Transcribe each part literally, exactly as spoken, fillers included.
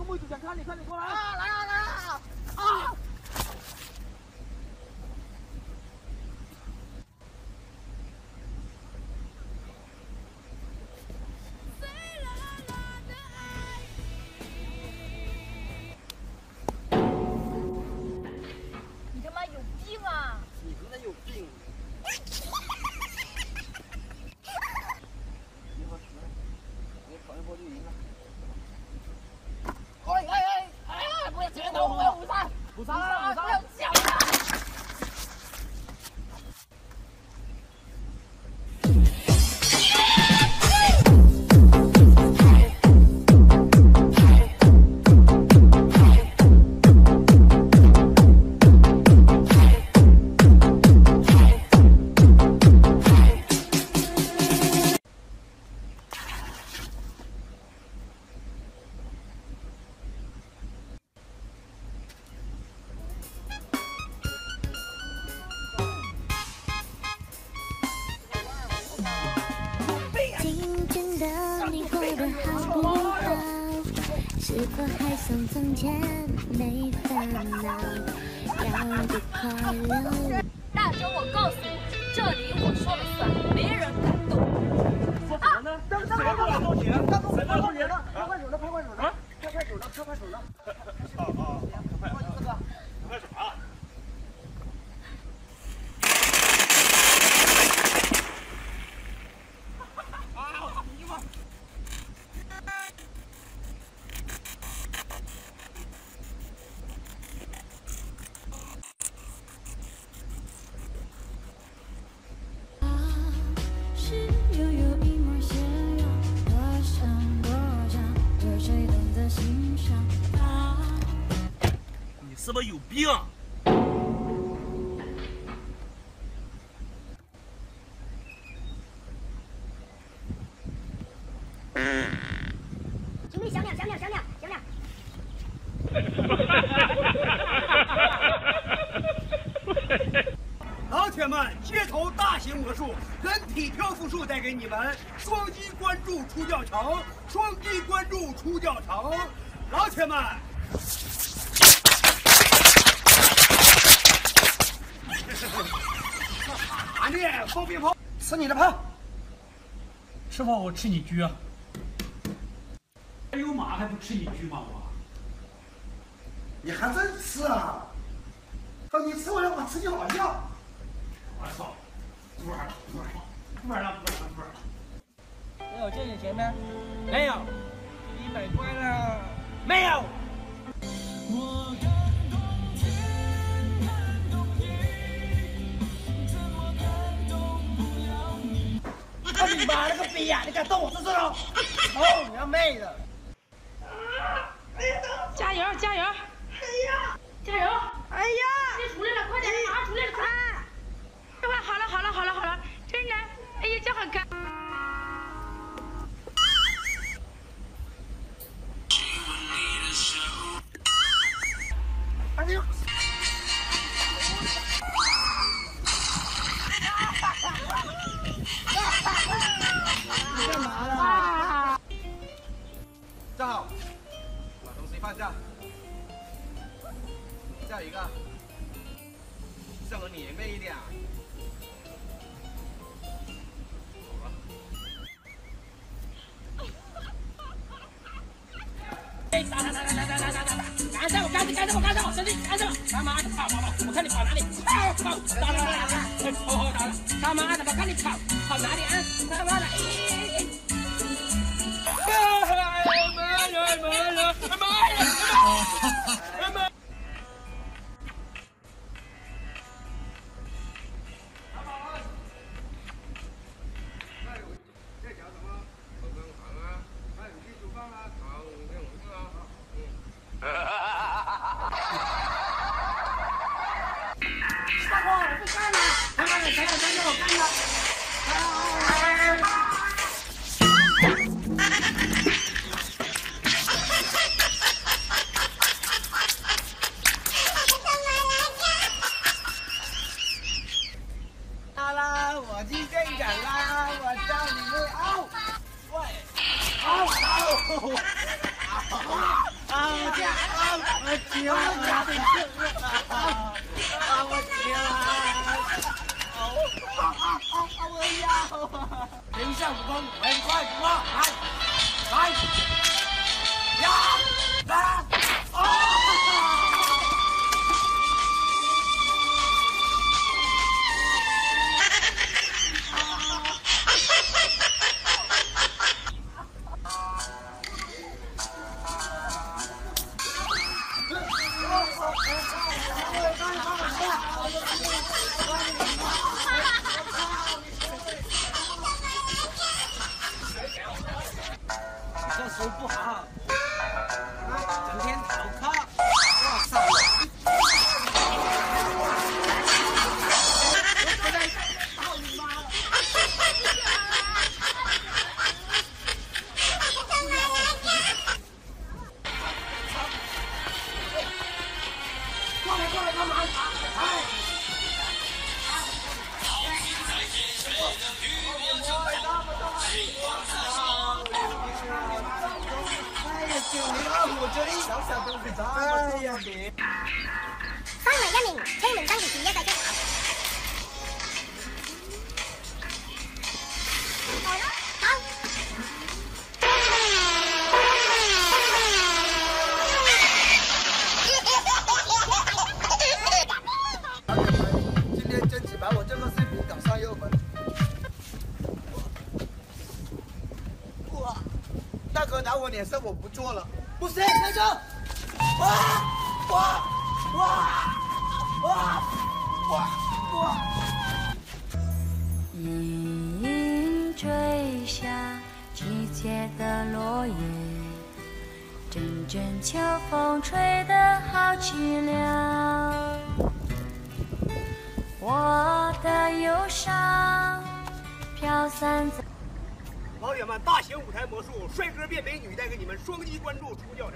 个妹子想看你，快点过来！ 啊，来啊来啊！啊！ 你他妈有病啊！ 你他妈有病！一会儿你跑一波就赢了。哎哎哎哎！不要剪刀，我要五杀！ 五杀了，五杀！ 不要抢啊！ 是否还像从前没烦恼？要的快乐。 大周，我告诉你，这里我说了算，没人敢动。 说什么呢？当当当当动你了！当动当动你了！拍快手了，拍快手了！拍快手了，拍快手了！啊啊！快快这个，快啥？啊！你妈！ 你是不是有病？ 兄弟，响亮，响亮，响亮，响亮！ 老铁们，街头大型魔术人体漂浮术带给你们，双击关注出吊桥，双击关注出吊桥，老铁们。啥呢？放鞭炮，吃你的炮！ 师傅，我吃你车。还有马还不吃你车吗？我。 你还真吃啊？等你吃完了，我吃你老样。 我操！不玩了，不玩了，不玩了，不玩了，不玩了。 没有借你钱吗？没有。一百块了。没有。我感动天，感动地，怎么感动不了你？ 啊你妈了个逼呀！你敢动我这是喽？哦，你要妹的！ 加油，加油！ 哎呀！ 加油！ 哎呀！ 你出来了，快点，马上出来了！快！这会好了，好了，好了，好了，真的，哎呀，这好看。 哎呦！你干嘛啦？站好，把东西放下。下一个，向我脸背一点。 哎，打打打打打打打打打！赶上我，赶上赶上我，赶上我，兄弟，赶上我！他妈的跑跑跑！我看你跑哪里？跑跑！打打打打打！好好打了！他妈的，我看你跑跑哪里啊？他妈的！哎呀妈呀妈呀妈呀！妈！ 大哥，我不干了！他妈的，谁敢跟着我干了？好啦，我去队长啦，我叫你们嗷！喂，嗷嗷嗷！ 我急了，啊，我急了，啊，我要啊！等一下，悟空，很快，悟空，来，来，呀，来，啊！ 这手不好，整天逃课，哇塞！操你妈了！过来过来干嘛？哎！ 救命啊！我这里小小东西咋这样的？ 三位一名，車門登記是一個一。 今天真起把我这个视频搞上热门。哇！大哥打我脸色，我不做了。 不是那个，哇哇哇哇哇哇！ 隐隐坠下季节的落叶，阵阵秋风吹得好凄凉。我的忧伤飘散在。 老铁们，大型舞台魔术，帅哥变美女，带给你们双击关注出教程。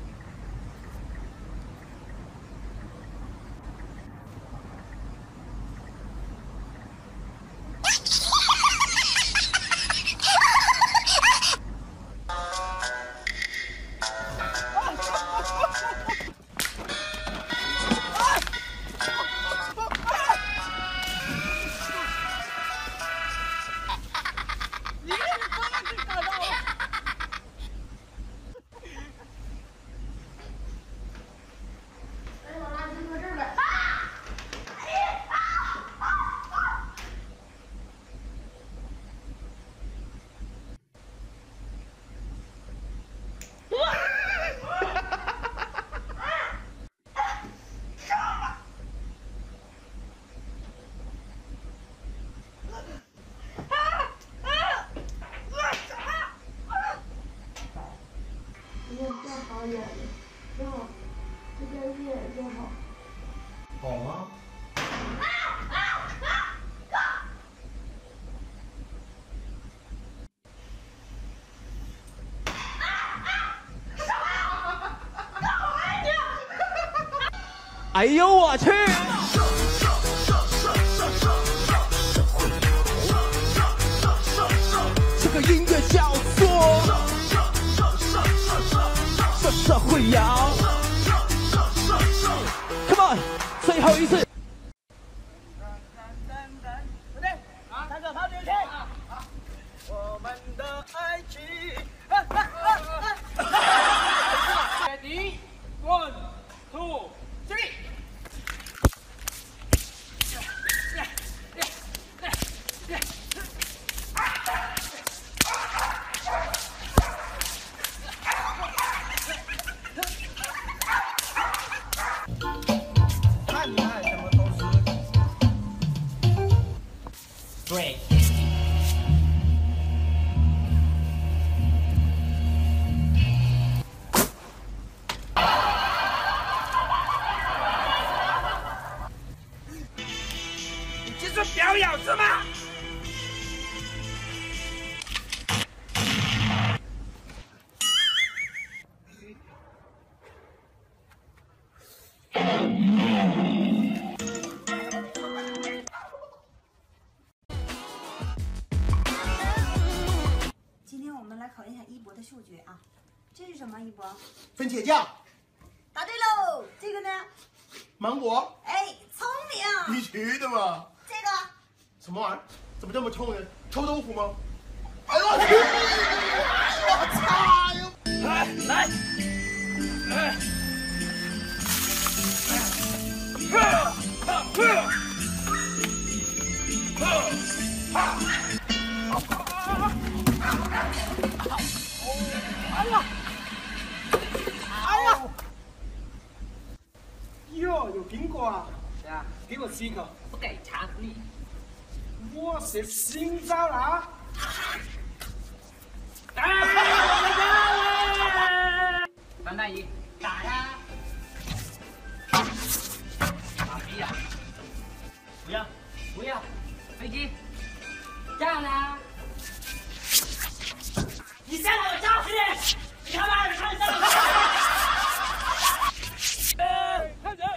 好吗？ 哎呦我去！这个音乐叫做社社会摇 ，Come on， 最后一次。 对不对？啊，三个跑进去。我们的爱情。Ready, one, two, three. 看你爱什么都是。 Break。 你这是表演是吗？ 今天我们来考验一下一博的数学啊，这是什么？一博？ 分解架。 答对喽，这个呢？ 芒果。 哎，聪明。 必须的嘛。 这个。 什么玩意儿？怎么这么臭呢？臭豆腐吗？哎呦我去！我操呀！ 来来，哎， 哎呀！哎呀！哟，有苹果啊！ 是啊， 给我吃一口。 不给巧克力。 哇塞，新招了啊！ 哎，王大姨，打呀！打飞呀！不要，不要，飞机，这样呢？你再让我炸死你！你他妈的看上了！ 看人！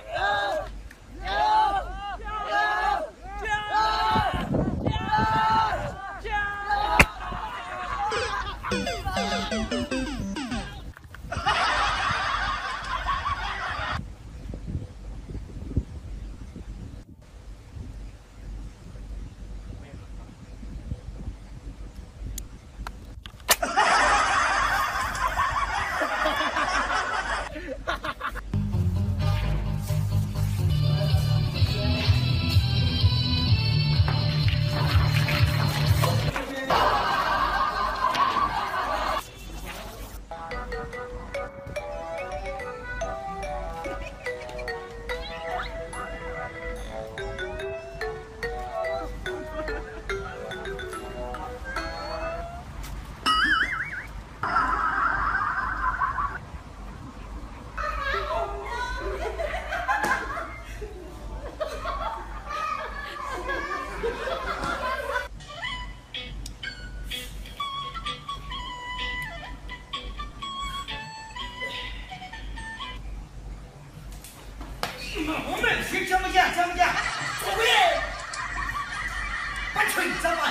我们去怎么讲？怎么讲？不会，把锤子嘛！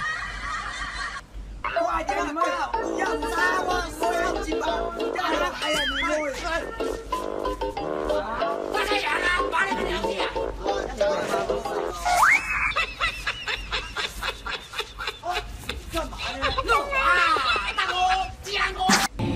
快点嘛！不要杀我，我要几包！哎呀，哎呀，你给我！ 把这两个，把那个两个。 干嘛呢？ 弄啊！大哥，见过。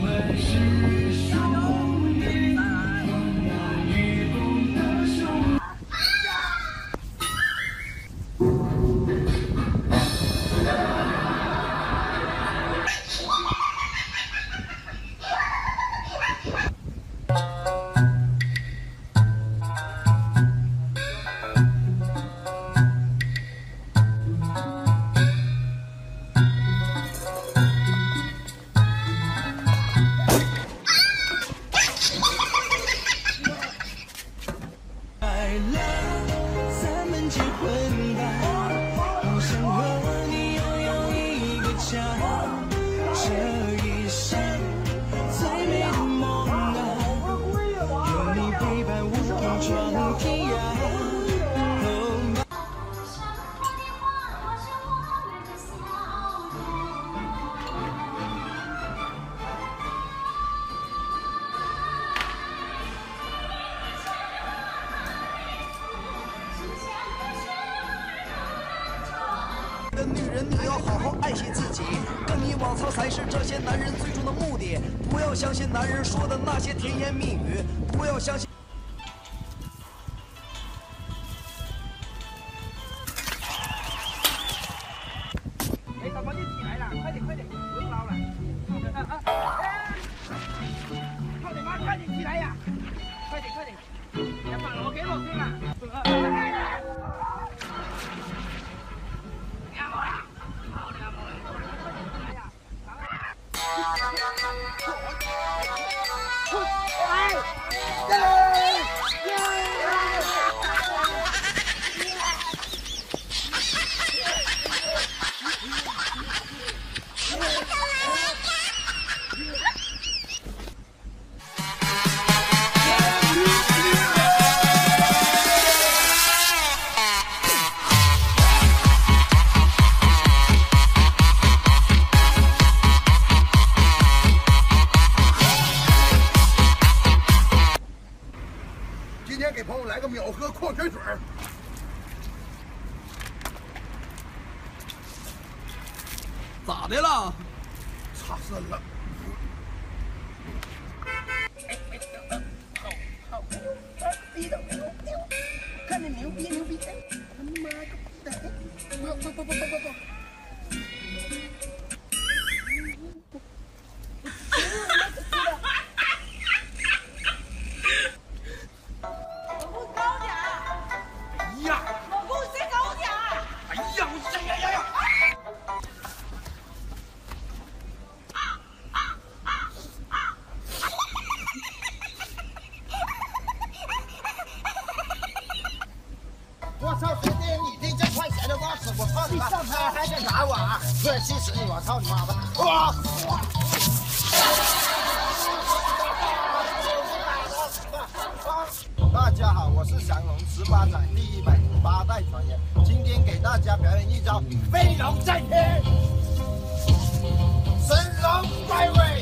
女人，你要好好爱惜自己。跟你网操才是这些男人最终的目的。不要相信男人说的那些甜言蜜语，不要相信。 哎，宝宝你起来了，快点快点，不用捞了。啊啊！快点妈，快点起来呀！快点快点，要把我给我对了。 天给朋友来个秒喝矿泉水。 咋的了？ 擦身了。看你牛逼牛逼！哎，他妈个！不不不不不不不！ 老公高点！ 哎呀！ 老公再高点！ 哎呀！我呀呀呀呀！ 我操！兄弟，你这这快钱的我吃我操你妈！哎，还想打我啊？不是，气死你！我操你妈的！哇！大家好，我是降龙十八掌第一百零八代传人，今天给大家表演一招飞龙在天，神龙摆尾。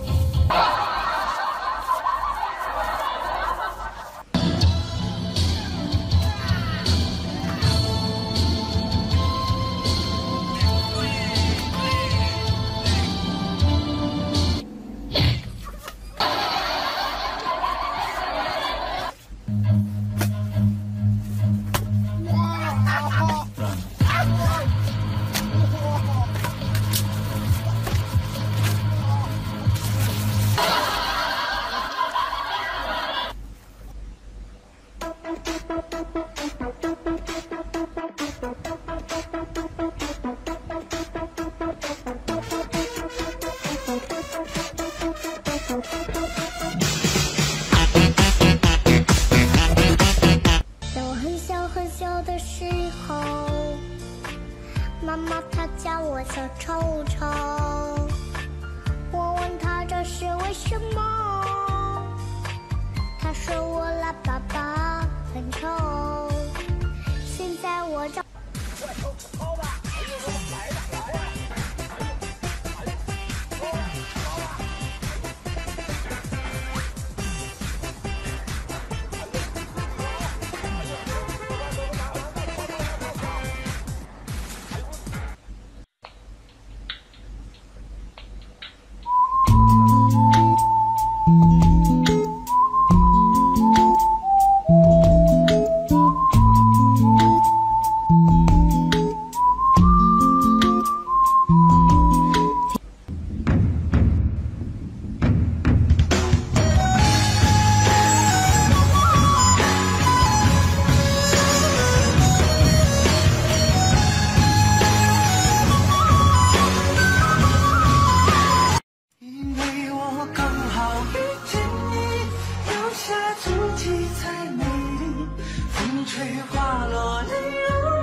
在我很小很小的时候，妈妈她叫我小臭臭，我问她这是为什么，她说我拉粑粑很臭，现在我长。 因为我刚好遇见你，留下足迹才美丽，风吹花落泪如